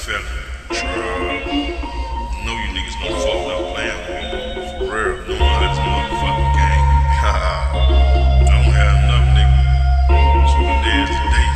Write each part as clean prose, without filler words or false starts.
felon. Know you niggas don't fuck up playing with me. For real, no one let this motherfucking gang. I don't have enough, nigga. So the day is the day.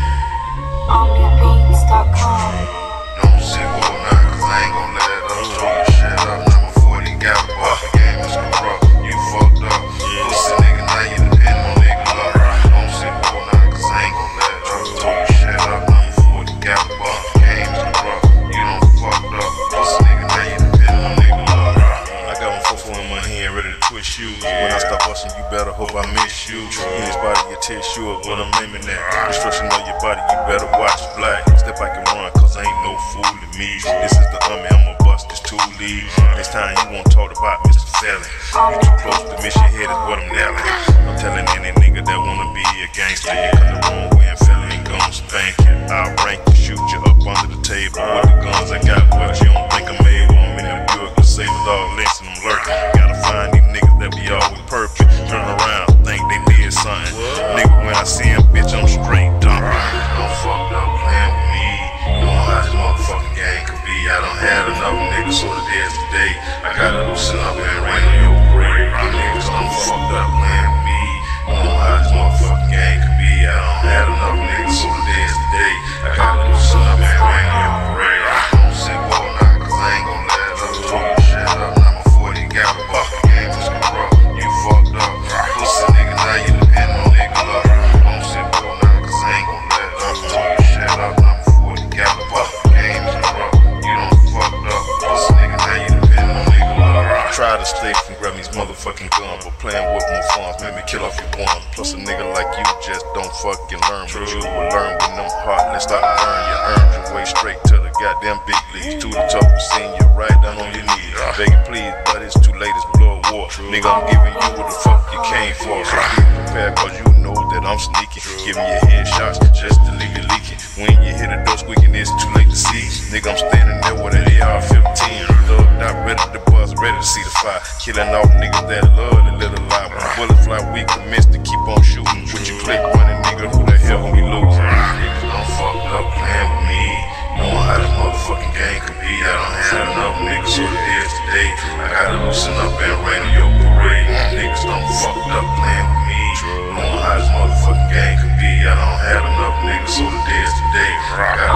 OnlyBeats.com. Don't sit all night, cause I ain't gon' let up. Throw your shit up, number 40 got a buck. The game is corrupt, you fucked up. Pussy nigga, now you depend on nigga love. Don't sit all night, cause I ain't gon' let up. Throw your shit up, number 40 got a buck. The game is corrupt, you done fucked up. Pussy nigga, now you depend on nigga love. I got one fofo in my hand, ready to twist you. When I start busting, you better hope I miss you. His body, your tissue of what I'm aiming at. Destruction of your body, you better watch black. Step back and run, cause ain't no fooling me. This is the I'ma bust this 2 lead. Next time you won't talk about Mr. Felon. You too close to miss your head is what I'm nailing. I'm telling any nigga that wanna be a gangster, you come the wrong way and felon ain't gon' spank you. I'll rank you, shoot you up under the table. With the guns I got, but you don't think I'm able. I'm in New York, the save it all links and I'm lurking. Gotta find these niggas that be always perfect. Turn around, think they did something. Nigga, when I see him, bitch, I'm straight dumb. Don't fuck up playing with me. You know how this motherfucking game could be. I done had enough niggas, so the day is the day. I gotta loosen up and rain on your parade. Niggas don't fucked up playing with me. You know how this motherfucking game could be. I done had enough niggas, so the day is the day. I gotta loosen up and rain on your parade. Don't sit all night, cause I ain't gon' let up. Throw your shit up, number 40 got a buck. The game is corrupt, you fucked up. Pussy nigga, now you depend on nigga love. Don't sit all night, cause I ain't gon' let up. Throw your shit up, number 40 got a buck. The game is corrupt, you done fucked up. Pussy nigga, now you depend on nigga love. Try to stay from grabbing these motherfucking guns, but playing with my funds made me kill off your one. Plus a nigga like you just don't fucking learn. But you will learn when them heartless start to burn. You earned your way straight to the goddamn big leagues. To the top of seeing you right down on your knees. Begging please, but it's too late, it's blood war. Nigga, I'm giving you what the fuck you came for. So be prepared, cause you know that I'm sneaking. Giving you headshots just to leave you leaking. When you hear the door squeaking, it's too late to see. Nigga, I'm standing there with an AR-15. Thugged out, ready to buzz, ready to see the fire. Killing all niggas that love the little lie. When bullets fly, we commence to keep on shooting. With your click running, nigga, who the hell gon' be losing? Niggas done fucked up playing with me. Knowing how this motherfucking game could be. I done had enough niggas, so the day is today. I gotta loosen up and rain on your parade. Niggas done fucked up playing with me. Knowing how this motherfucking game could be. I done had enough niggas, so the day is today. I gotta